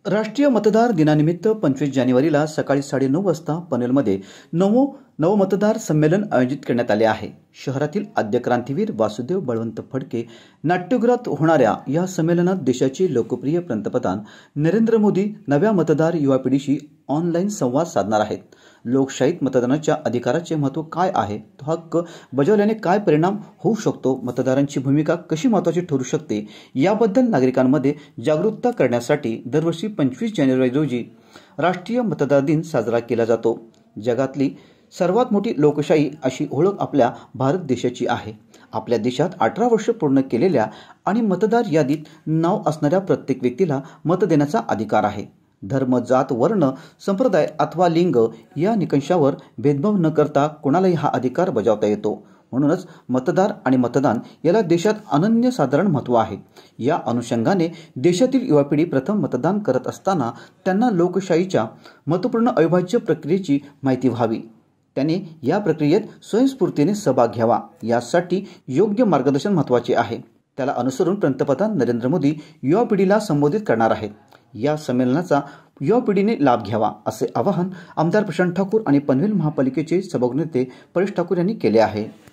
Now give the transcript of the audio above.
राष्ट्रीय मतदार दिनानिमित्त 25 जानेवारीला सकाळी 9:30 वाजता पनवेलमध्ये नवमतदार संमेलन आयोजित करण्यात आले आहे। शहरातील आद्य क्रांतीवीर वासुदेव बळवंत फडके नाट्यगृहात होणाऱ्या या संमेलनात देशाचे लोकप्रिय पंतप्रधान नरेंद्र मोदी नव्या मतदार युवा पिढीशी ऑनलाईन संवाद साधणार आहेत। लोकशाहीत मतदानाच्या अधिकाराचे महत्त्व काय आहे, तो हक्क बजावल्याने काय परिणाम होऊ शकतो, मतदारांची भूमिका कशी महत्त्वाची ठरू शकते याबद्दल नागरिकांमध्ये जागरूकता करण्यासाठी दरवर्षी 25 जानेवारी रोजी राष्ट्रीय मतदार दिन साजरा केला जातो। जगातली सर्वात मोठी लोकशाही अशी ओळख आपल्या भारत देशाची आहे। आपल्या देशात 18 वर्ष पूर्ण केलेल्या आणि मतदार यादीत नाव असणाऱ्या प्रत्येक व्यक्तीला मत देण्याचा अधिकार आहे। धर्म, जात, वर्ण, संप्रदाय अथवा लिंग या निकषावर भेदभाव न करता कोणालाही हा अधिकार बजावता येतो। म्हणूनच मतदार आणि मतदान याला देशात अनन्यसाधारण महत्त्व आहे। या अनुषंगाने देशातील युवा पिढी प्रथम मतदान करत असताना त्यांना लोकशाहीच्या महत्त्वपूर्ण अविभाज्य प्रक्रियेची माहिती व्हावी। त्याने या प्रक्रियेत स्वयंस्फूर्तीने सहभाग घ्यावा। यासाठी योग्य मार्गदर्शन महत्त्वाचे आहे। त्याला अनुसरून पंतप्रधान नरेंद्र मोदी युवा पिढीला संबोधित करणार आहेत। या संमेलनाचा युवा पिढीने लाभ घ्यावा असे आवाहन आमदार प्रशांत ठाकूर आणि पनवेल महापालिकेचे सभागृह नेते परेश ठाकूर यांनी केले आहे।